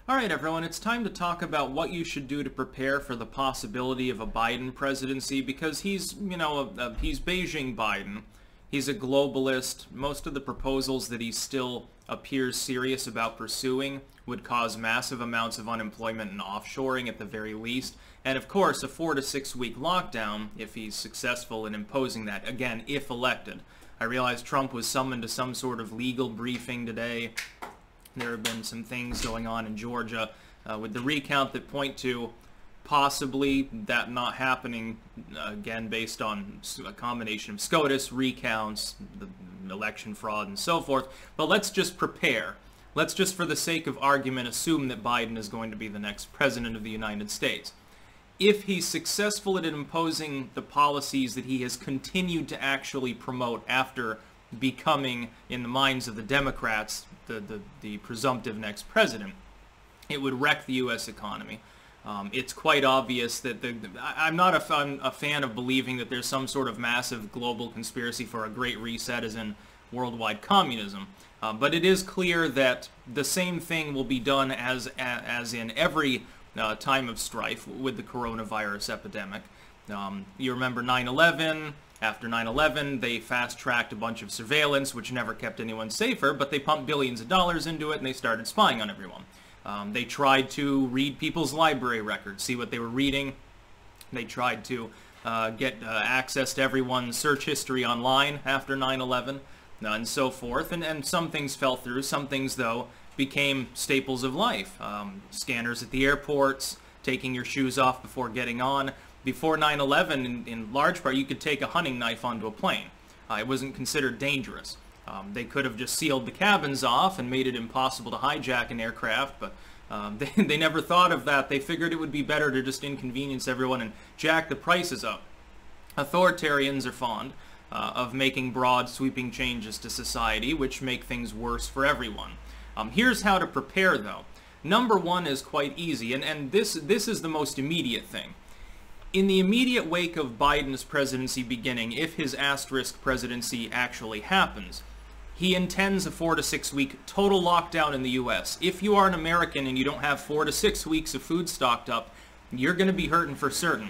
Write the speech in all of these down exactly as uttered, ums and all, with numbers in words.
All right, everyone, it's time to talk about what you should do to prepare for the possibility of a Biden presidency because he's, you know, a, a, he's Beijing Biden. He's a globalist. Most of the proposals that he still appears serious about pursuing would cause massive amounts of unemployment and offshoring at the very least. And of course, a four to six week lockdown if he's successful in imposing that, again, if elected. I realize Trump was summoned to some sort of legal briefing today. There have been some things going on in Georgia uh, with the recount that point to possibly that not happening, uh, again, based on a combination of SCOTUS, recounts, the election fraud, and so forth. But let's just prepare. Let's just, for the sake of argument, assume that Biden is going to be the next president of the United States. If he's successful at imposing the policies that he has continued to actually promote after becoming, in the minds of the Democrats, the, the, the presumptive next president, it would wreck the U S economy. Um, it's quite obvious that the, I, I'm not a, fan, a fan of believing that there's some sort of massive global conspiracy for a great reset as in worldwide communism. Uh, but it is clear that the same thing will be done as, as in every uh, time of strife with the coronavirus epidemic. Um, you remember nine eleven. After nine eleven, they fast-tracked a bunch of surveillance, which never kept anyone safer, but they pumped billions of dollars into it, and they started spying on everyone. Um, they tried to read people's library records, see what they were reading. They tried to uh, get uh, access to everyone's search history online after nine eleven, uh, and so forth. And, and some things fell through. Some things, though, became staples of life. Um, scanners at the airports, taking your shoes off before getting on. Before nine eleven, in, in large part, you could take a hunting knife onto a plane. Uh, it wasn't considered dangerous. Um, they could have just sealed the cabins off and made it impossible to hijack an aircraft, but um, they, they never thought of that. They figured it would be better to just inconvenience everyone and jack the prices up. Authoritarians are fond uh, of making broad, sweeping changes to society, which make things worse for everyone. Um, here's how to prepare, though. Number one is quite easy, and, and this, this is the most immediate thing. In the immediate wake of Biden's presidency beginning, if his asterisk presidency actually happens, he intends a four to six week total lockdown in the U S. If you are an American and you don't have four to six weeks of food stocked up, you're going to be hurting for certain.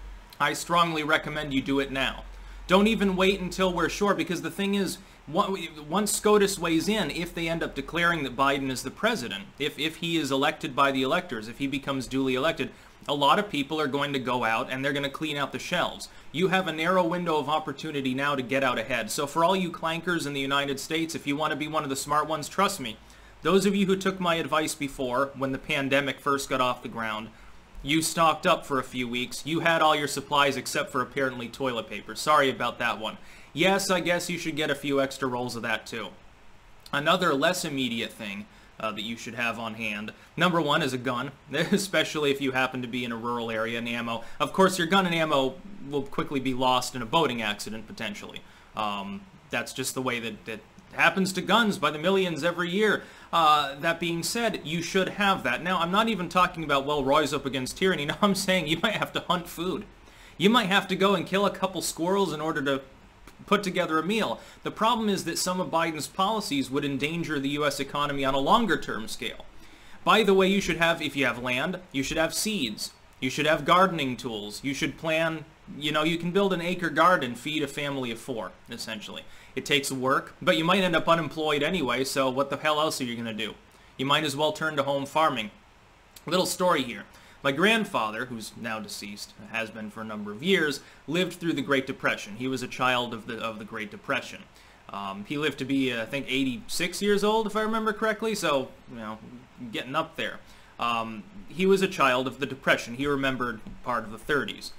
I strongly recommend you do it now. Don't even wait until we're sure, because the thing is, once SCOTUS weighs in, if they end up declaring that Biden is the president, if, if he is elected by the electors, if he becomes duly elected, a lot of people are going to go out and they're going to clean out the shelves. You have a narrow window of opportunity now to get out ahead. So for all you clankers in the United States, if you want to be one of the smart ones, trust me, those of you who took my advice before, when the pandemic first got off the ground, you stocked up for a few weeks. You had all your supplies except for apparently toilet paper. Sorry about that one. Yes, I guess you should get a few extra rolls of that too. Another less immediate thing Uh, that you should have on hand. Number one is a gun, especially if you happen to be in a rural area, and ammo. Of course, your gun and ammo will quickly be lost in a boating accident, potentially. Um, that's just the way that, that happens to guns by the millions every year. Uh, that being said, you should have that. Now, I'm not even talking about, well, rise up against tyranny. No, I'm saying you might have to hunt food. You might have to go and kill a couple squirrels in order to put together a meal. The problem is that some of Biden's policies would endanger the U S economy on a longer term scale. By the way, you should have, if you have land, you should have seeds. You should have gardening tools. You should plan, you know, you can build an acre garden, feed a family of four, essentially. It takes work, but you might end up unemployed anyway, so what the hell else are you going to do? You might as well turn to home farming. Little story here. My grandfather, who's now deceased, has been for a number of years, lived through the Great Depression. He was a child of the of the Great Depression. Um, he lived to be, uh, I think, eighty-six years old, if I remember correctly, so, you know, getting up there. Um, he was a child of the Depression. He remembered part of the thirties.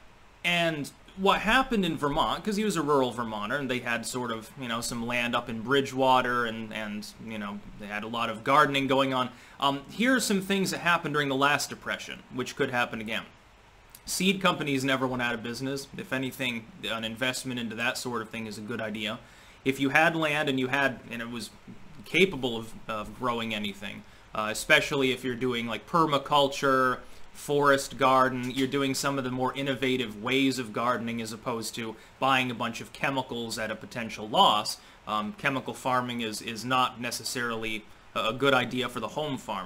And what happened in Vermont, because he was a rural Vermonter, and they had sort of, you know, some land up in Bridgewater, and, and you know, they had a lot of gardening going on. Um, here are some things that happened during the last Depression, which could happen again. Seed companies never went out of business. If anything, an investment into that sort of thing is a good idea. If you had land and you had, and it was capable of, of growing anything, uh, especially if you're doing like permaculture, forest garden, you're doing some of the more innovative ways of gardening as opposed to buying a bunch of chemicals at a potential loss. Um, chemical farming is, is not necessarily a good idea for the home farmer.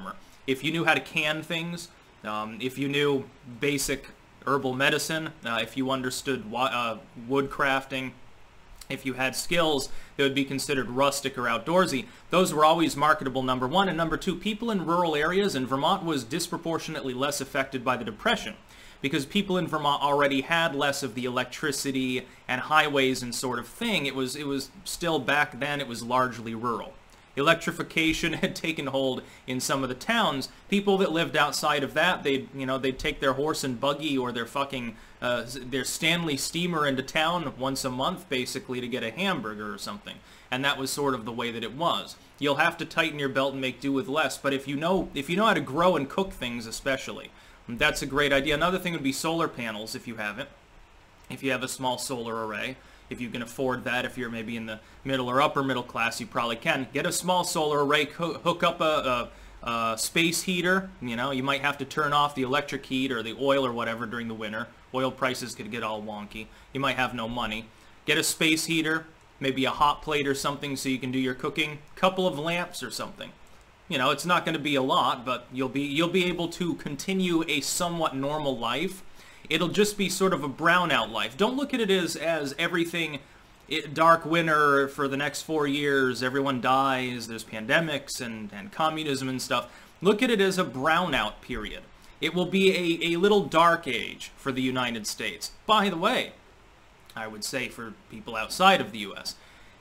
If you knew how to can things, um, if you knew basic herbal medicine, uh, if you understood uh, wood crafting, if you had skills that would be considered rustic or outdoorsy, those were always marketable, number one. And number two, people in rural areas, and Vermont was disproportionately less affected by the Depression, because people in Vermont already had less of the electricity and highways and sort of thing. It was, it was still, back then, it was largely rural. Electrification had taken hold in some of the towns. People that lived outside of that, they'd, you know, they'd take their horse and buggy or their fucking, uh, their Stanley steamer into town once a month, basically, to get a hamburger or something. And that was sort of the way that it was. You'll have to tighten your belt and make do with less, but if you know, if you know how to grow and cook things especially, that's a great idea. Another thing would be solar panels, if you have it. If you have a small solar array. If you can afford that, if you're maybe in the middle or upper middle class, you probably can. Get a small solar array, hook up a, a, a space heater. You know, you might have to turn off the electric heat or the oil or whatever during the winter. Oil prices could get all wonky. You might have no money. Get a space heater, maybe a hot plate or something so you can do your cooking. Couple of lamps or something. You know, it's not going to be a lot, but you'll be you'll be able to continue a somewhat normal life. It'll just be sort of a brownout life. Don't look at it as, as everything, it, dark winter for the next four years, everyone dies, there's pandemics and, and communism and stuff. Look at it as a brownout period. It will be a, a little dark age for the United States. By the way, I would say for people outside of the U S,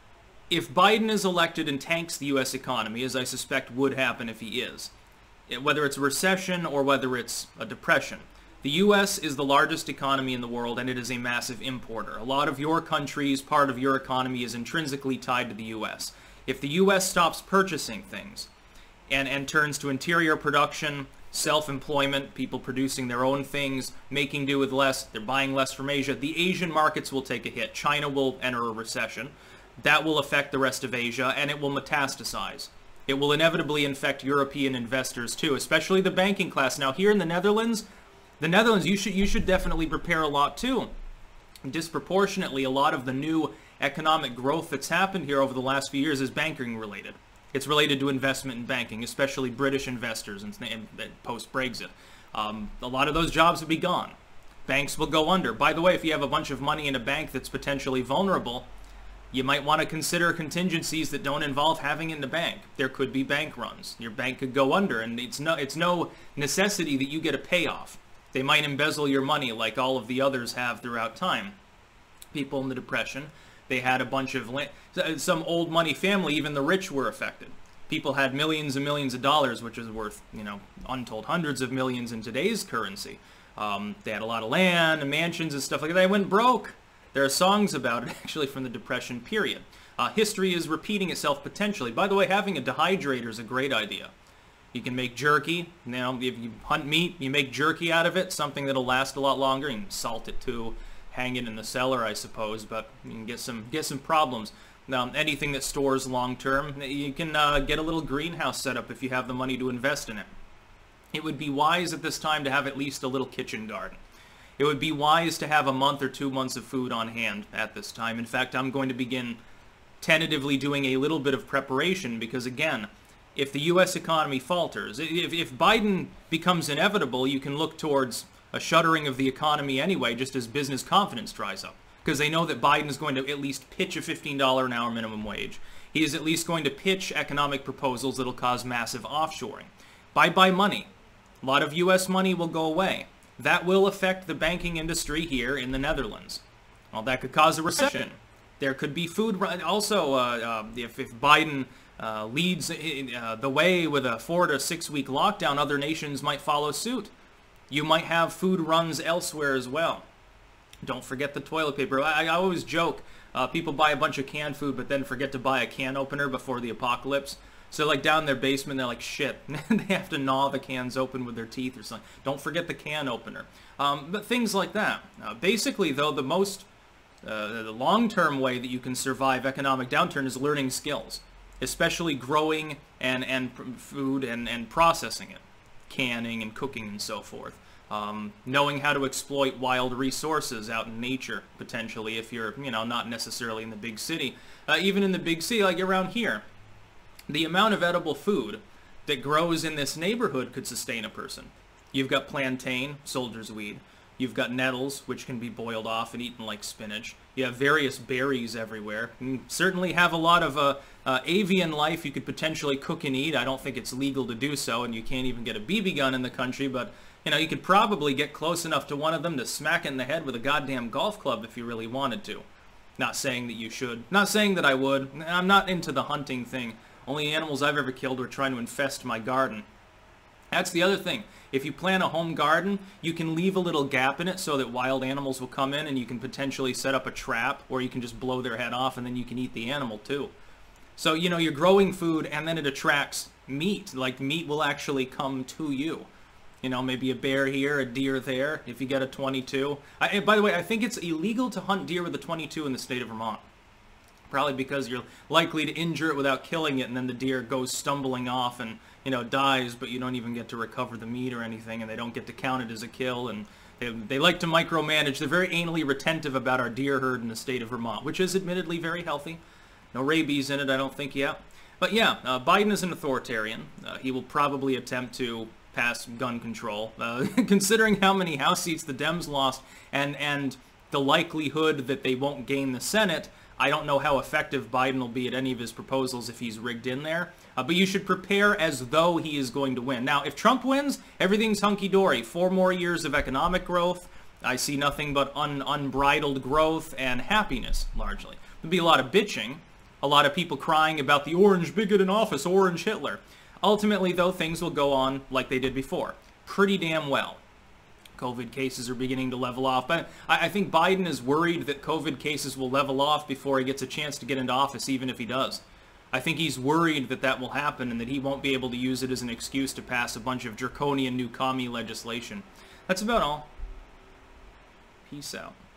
if Biden is elected and tanks the U S economy, as I suspect would happen if he is, whether it's a recession or whether it's a depression, the U S is the largest economy in the world, and it is a massive importer. A lot of your country's part of your economy is intrinsically tied to the U S. If the U S stops purchasing things and, and turns to interior production, self-employment, people producing their own things, making do with less, they're buying less from Asia, the Asian markets will take a hit. China will enter a recession. That will affect the rest of Asia, and it will metastasize. It will inevitably infect European investors too, especially the banking class. Now here in the Netherlands, The Netherlands, you should you should definitely prepare a lot too. Disproportionately, a lot of the new economic growth that's happened here over the last few years is banking related. It's related to investment in banking, especially British investors and, and, and post-Brexit. Um, a lot of those jobs will be gone. Banks will go under. By the way, if you have a bunch of money in a bank that's potentially vulnerable, you might want to consider contingencies that don't involve having it in the bank. There could be bank runs. Your bank could go under, and it's no it's no necessity that you get a payoff. They might embezzle your money like all of the others have throughout time. People in the Depression, they had a bunch of, some old money family, even the rich were affected. People had millions and millions of dollars, which is worth, you know, untold hundreds of millions in today's currency. Um, they had a lot of land and mansions and stuff like that. They went broke. There are songs about it, actually, from the Depression period. Uh, history is repeating itself potentially. By the way, having a dehydrator is a great idea. You can make jerky. Now, if you hunt meat, you make jerky out of it, something that'll last a lot longer. You can salt it too, hang it in the cellar, I suppose, but you can get some get some problems. Now, anything that stores long term, you can uh, get a little greenhouse set up if you have the money to invest in it. It would be wise at this time to have at least a little kitchen garden. It would be wise to have a month or two months of food on hand at this time. In fact, I'm going to begin tentatively doing a little bit of preparation because, again, if the U S economy falters, if, if Biden becomes inevitable, you can look towards a shuttering of the economy anyway, just as business confidence dries up. Because they know that Biden is going to at least pitch a fifteen dollars an hour minimum wage. He is at least going to pitch economic proposals that will cause massive offshoring. Bye-bye money. A lot of U S money will go away. That will affect the banking industry here in the Netherlands. Well, that could cause a recession. There could be food... Also, uh, uh, if, if Biden... Uh, leads uh, the way with a four to six week lockdown, other nations might follow suit. You might have food runs elsewhere as well. Don't forget the toilet paper. I, I always joke, uh, people buy a bunch of canned food but then forget to buy a can opener before the apocalypse. So like down in their basement, they're like, shit, they have to gnaw the cans open with their teeth or something. Don't forget the can opener. Um, but things like that. Uh, basically, though, the most, uh, the long-term way that you can survive economic downturn is learning skills. Especially growing and, and food and, and processing it, canning and cooking and so forth. Um, knowing how to exploit wild resources out in nature, potentially, if you're, you know, not necessarily in the big city. Uh, even in the big city, like around here, the amount of edible food that grows in this neighborhood could sustain a person. You've got plantain, soldier's weed. You've got nettles, which can be boiled off and eaten like spinach. You have various berries everywhere. You certainly have a lot of uh, uh, avian life you could potentially cook and eat. I don't think it's legal to do so, and you can't even get a B B gun in the country, but you know, you could probably get close enough to one of them to smack it in the head with a goddamn golf club if you really wanted to. Not saying that you should. Not saying that I would. I'm not into the hunting thing. Only animals I've ever killed were trying to infest my garden. That's the other thing. If you plant a home garden, you can leave a little gap in it so that wild animals will come in, and you can potentially set up a trap, or you can just blow their head off and then you can eat the animal too. So, you know, you're growing food and then it attracts meat. Like, meat will actually come to you. You know, maybe a bear here, a deer there, if you get a twenty-two. I, and by the way, I think it's illegal to hunt deer with a twenty-two in the state of Vermont. Probably because you're likely to injure it without killing it, and then the deer goes stumbling off and, you know, dies, but you don't even get to recover the meat or anything, and they don't get to count it as a kill, and they, they like to micromanage. They're very anally retentive about our deer herd in the state of Vermont, which is admittedly very healthy. No rabies in it, I don't think, yet. But yeah, uh, Biden is an authoritarian. Uh, he will probably attempt to pass gun control, uh, considering how many House seats the Dems lost, and, and the likelihood that they won't gain the Senate. I don't know how effective Biden will be at any of his proposals if he's rigged in there. Uh, but you should prepare as though he is going to win. Now, if Trump wins, everything's hunky-dory. Four more years of economic growth. I see nothing but un unbridled growth and happiness, largely. There'll be a lot of bitching. A lot of people crying about the orange bigot in office, orange Hitler. Ultimately, though, things will go on like they did before. Pretty damn well. COVID cases are beginning to level off. But I, I think Biden is worried that COVID cases will level off before he gets a chance to get into office, even if he does. I think he's worried that that will happen and that he won't be able to use it as an excuse to pass a bunch of draconian new commie legislation. That's about all. Peace out.